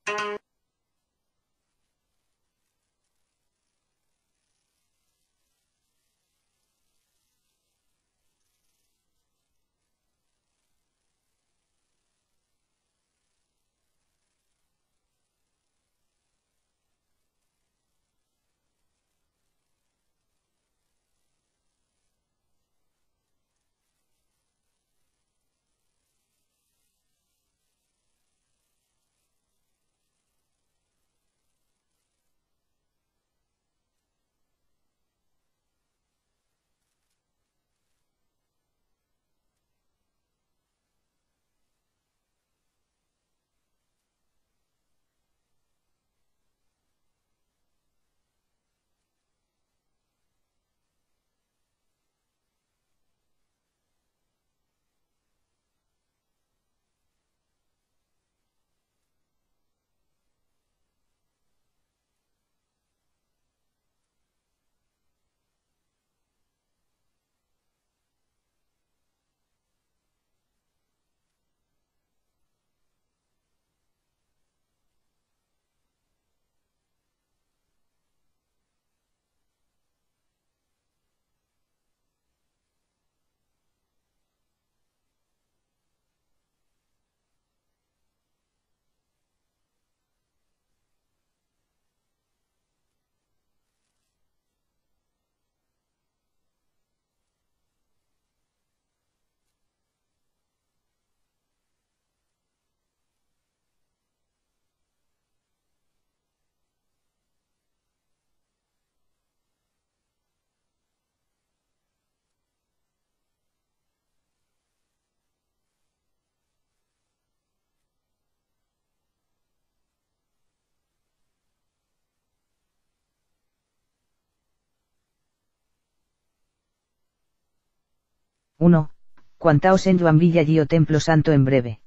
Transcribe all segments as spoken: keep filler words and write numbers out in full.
uno. Quantaos en Yuan Villa Gio Templo Santo en breve.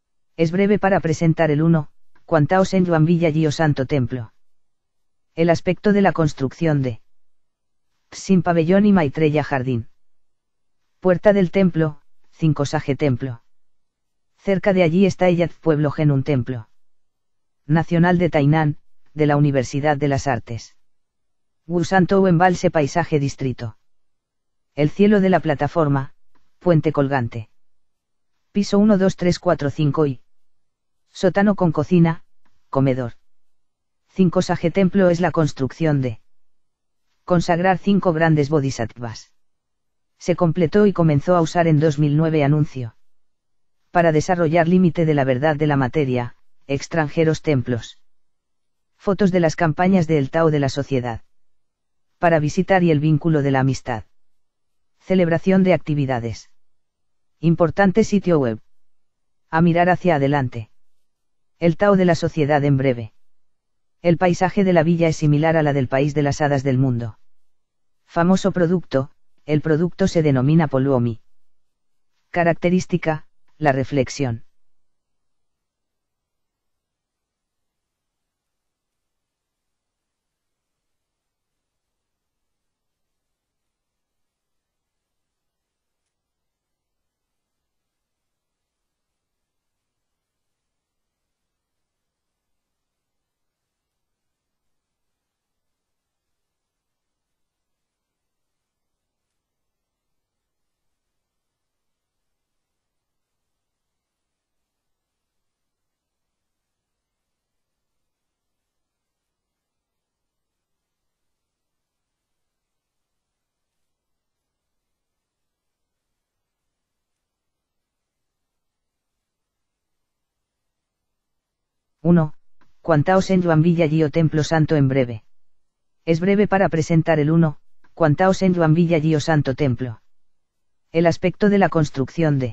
Es breve para presentar el uno. Quantaos en Yuan Villa Gio Santo Templo. El aspecto de la construcción de Sin pabellón y Maitreya Jardín. Puerta del templo, cinco Sage Templo. Cerca de allí está Eyat Pueblo Gen un templo nacional de Tainan, de la Universidad de las Artes. Wusantou Embalse Paisaje Distrito. El cielo de la plataforma, puente colgante. Piso uno, dos, tres, cuatro, cinco y sótano con cocina, comedor. cinco Sage Templo es la construcción de consagrar cinco grandes bodhisattvas. Se completó y comenzó a usar en dos mil nueve anuncio. Para desarrollar límite de la verdad de la materia, extranjeros templos. Fotos de las campañas de El Tao de la sociedad. Para visitar y el vínculo de la amistad. Celebración de actividades. Importante sitio web. A mirar hacia adelante. El Tao de la sociedad en breve. El paisaje de la villa es similar a la del país de las hadas del mundo. Famoso producto, el producto se denomina Poluomi. Característica, la reflexión. uno. Quantaos en Yuan Villa Gio Templo Santo en breve. Es breve para presentar el uno. Quantaos en Yuan Villa Gio Santo Templo. El aspecto de la construcción de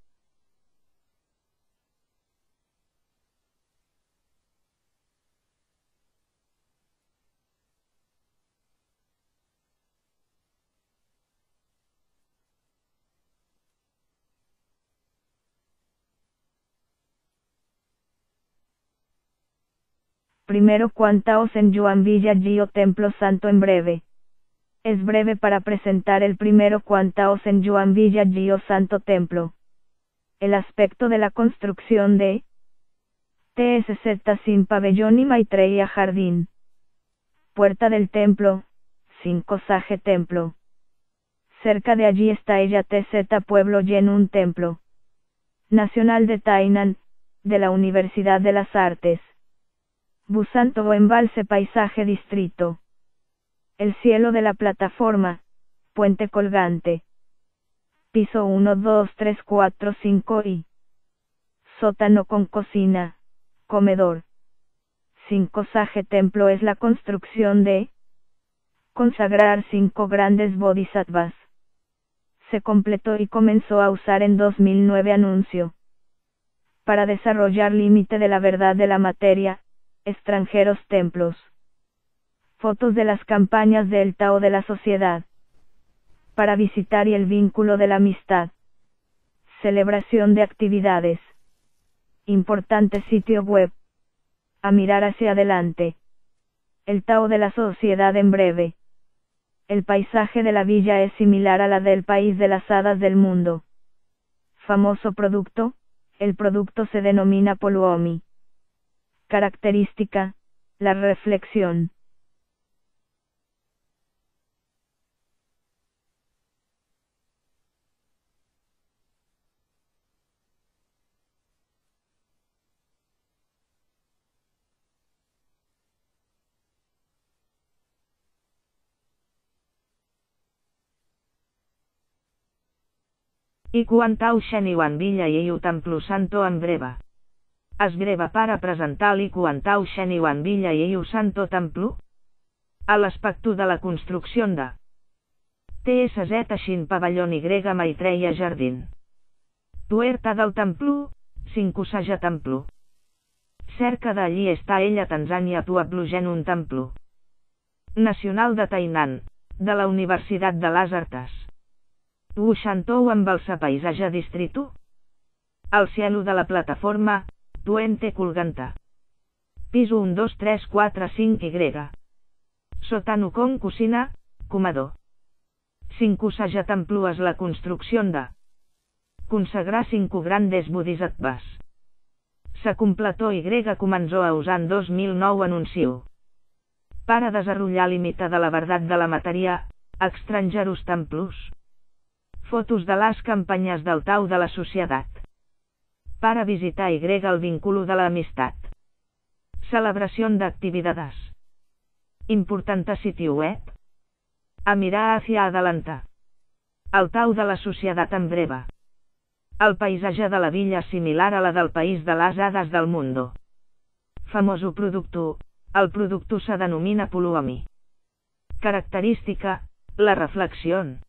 Primero Quantaos en Yuan Villa Gio Templo Santo en breve. Es breve para presentar el primero Quantaos en Yuan Villa Gio Santo Templo. El aspecto de la construcción de T S Z sin pabellón y Maitreya jardín. Puerta del templo, cinco Sage templo. Cerca de allí está ella T Z pueblo y en un templo nacional de Tainan, de la Universidad de las Artes. Busanto o embalse paisaje distrito. El cielo de la plataforma, puente colgante. Piso uno, dos, tres, cuatro, cinco y sótano con cocina, comedor. cinco Sage templo es la construcción de consagrar cinco grandes bodhisattvas. Se completó y comenzó a usar en dos mil nueve anuncio. Para desarrollar límite de la verdad de la materia, extranjeros templos. Fotos de las campañas del Tao de la sociedad. Para visitar y el vínculo de la amistad. Celebración de actividades. Importante sitio web. A mirar hacia adelante. El Tao de la sociedad en breve. El paisaje de la villa es similar a la del país de las hadas del mundo. Famoso producto, el producto se denomina Poluomi. Característica, la reflexión. I quantau Sheniwan Villa i Iu Templo Santo en breve. Es breva para presentar l'I quantau Sheniwan Villa i Iu Santo Templo? A l'aspecto de la construcció de T S Z Shin Pavellón Y Maitreya Jardín. Puerta del Templo, cinco Sage Templo. Cerca d'allí està ella Tanzània Pueblo en un templo nacional de Tainan, de la Universitat de les Artes. Wushantou embalsa paisaje distrito. Al cielo de la plataforma, puente colgante. Piso un, dos, tres, quatre, cinco Y. Sótano con cocina, comedor. cinco Sage templo es la construcción de consagrar cinco grandes bodhisattvas. Se completó Y comenzó a usar en dos mil nou anuncio. Para desarrollar límite de la verdad de la materia, extranjeros templos. Fotos de las campañas del Tao de la sociedad. Para visitar Y el vínculo de la amistad. Celebración de actividades. Importante sitio web. A mirar hacia adelante. El Tao de la sociedad en breve. El paisatge de la villa similar a la del país de las hadas del mundo. Famoso producto, el producto se denomina Poluomi. Característica, la reflexión.